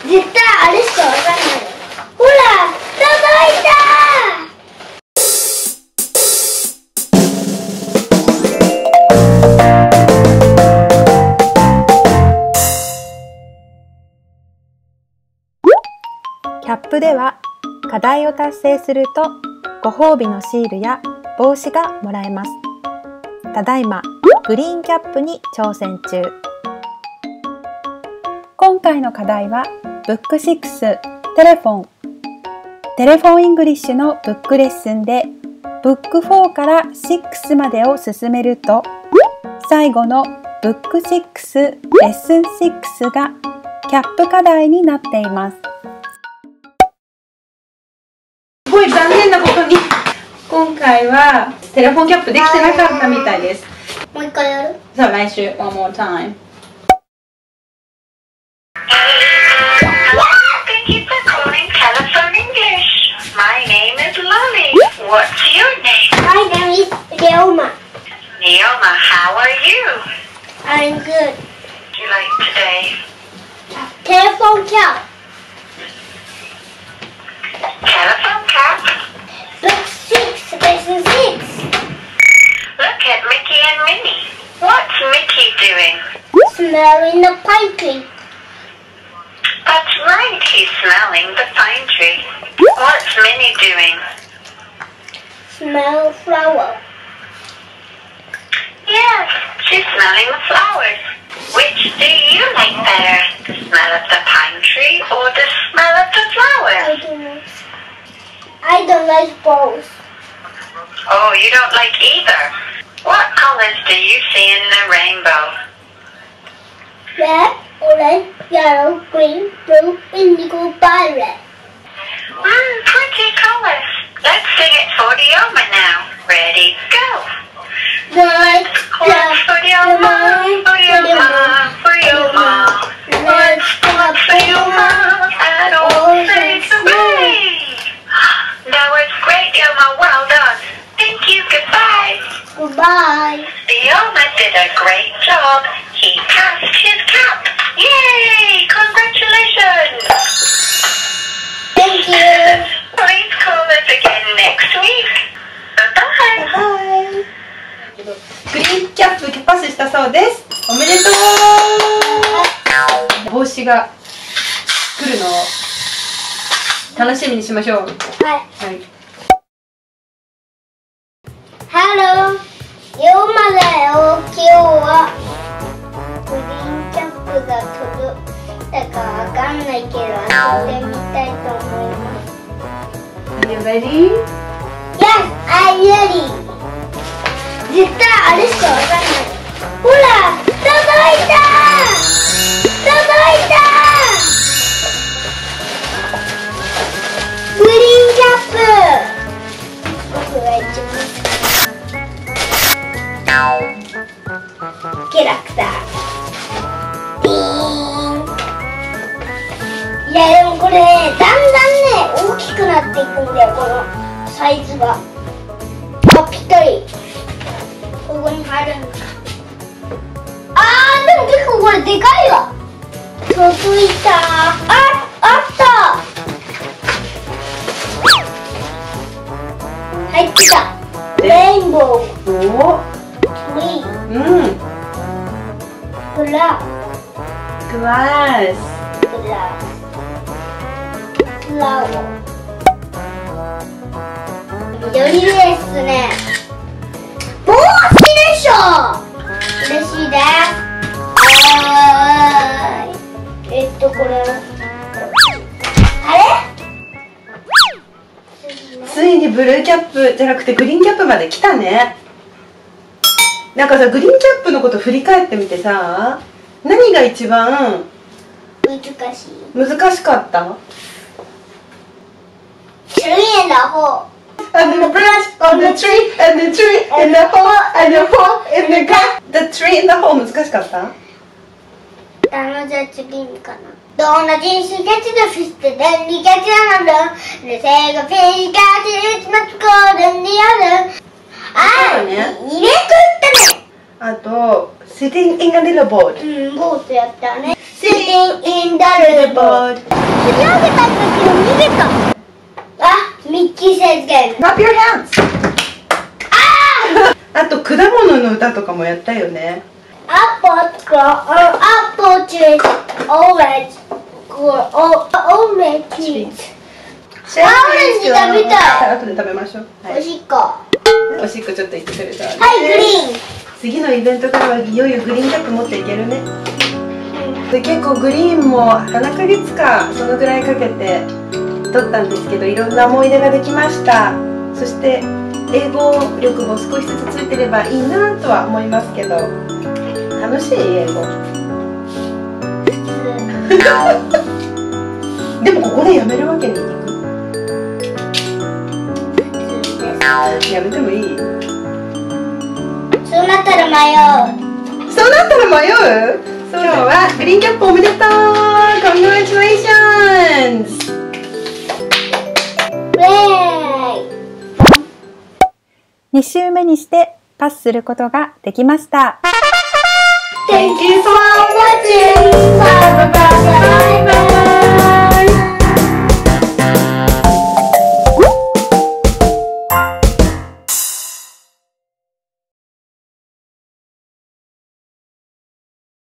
絶対あれしかわかんない。ほら、届いた。 キャップでは課題を達成するとご褒美のシールや帽子がもらえます。ただいまグリーンキャップに挑戦中。今回の課題はブック6テレフォンイングリッシュのブックレッスンでブック4から6までを進めると最後のブック6レッスン6がキャップ課題になっています。 すごい残念なことに今回はテレフォンキャップできてなかったみたいです。 もう一回やる？ さあ来週 one more time。 Thank you for calling Telephone English. My name is Lolly. What's your name? My name is Leoma. Neoma, how are you? I'm good. What do you like today? Telephone cap. Telephone cap? Book 6, lesson 6. Look at Mickey and Minnie. What's Mickey doing? Smelling the pine tree. That's right, he's smelling the pine tree. What's Minnie doing? Smell flower. Yes, she's smelling the flowers. Which do you like better? The smell of the pine tree or the smell of the flowers? I don't know. I don't like both. Oh, you don't like either. What colors do you see in the rainbow? Red, orange, yellow, green, blue, indigo, violet. Pretty colors. Let's sing it for Leoma now. Ready, go. Let's Clap for Leoma, for Leoma, for Leoma. Let's clap for Leoma and all say hooray. That was great, Leoma. Well done. Thank you. Goodbye. Goodbye. Leoma did a great job. He passed his cap. Yay! Congratulations. Thank you. Please call us again next week. Bye-bye. Bye. グリーンキャップパスしたそうです。おめでとう。帽子が来るのを楽しみにしましょう。 はい。 はい。 Hello. ようまだよ。今日はグリーンキャップが届いたかわかんないけど遊んでみたいと思います。 Are you ready? Yes, I'm ready. 絶対あれしかわかんない。ほら、届いた。届いた。グリーンキャップ。僕が一番好き。キャラクター。ビーン。いやでもこれだんだんね大きくなっていくんだよ、このサイズが。あ、ぴったり。ここに入るんだ。でも結構これでかいわ。届いた。あった。入ってた。レインボー。 おグリーン。 ググララス。 グラフラワー。緑ですね。帽子でしょ。嬉しいです。これあれ？ ついにブルーキャップじゃなくてグリーンキャップまで来たね。なんかさ、グリーンキャップのこと振り返ってみてさ、何が一番難しい。 難しかった？ Tree in the hole. And the branch on the tree, and the tree in the hole, and the hole in the ground. The tree in the hole 難しかった？ じゃあ次かな。どんな人種がちのフィステ電気がちなのだ。で、せがペイがちいつも使うでんでやる。入れ食ったね。 あと sitting in a little boat。 うん、ボートやったね。Sitting in the little boat。釣り上げた時の逃げた。あ、ミッキー先生。 Clap your hands。あと果物の歌とかもやったよね。 Apple tree, orange, orange trees。 シェアオレンジ食べたい。 後で食べましょう。はいおしっこ。 おしっこちょっと行ってくれたわね。 はい、グリーン。 次のイベントからはいよいよグリーンキャップ持っていけるね。で結構グリーンも7ヶ月かそのぐらいかけて撮ったんですけど、いろんな思い出ができました。そして英語力も少しずつついてればいいなとは思いますけど、楽しい英語。でもここでやめるわけにいく？やめてもいい？ そうなったら迷う。 そうなったら迷う？今日はグリーンキャップおめでとう！ Congratulations！ ウェーイ。 2週目にしてパスすることができました。 Thank you for watching!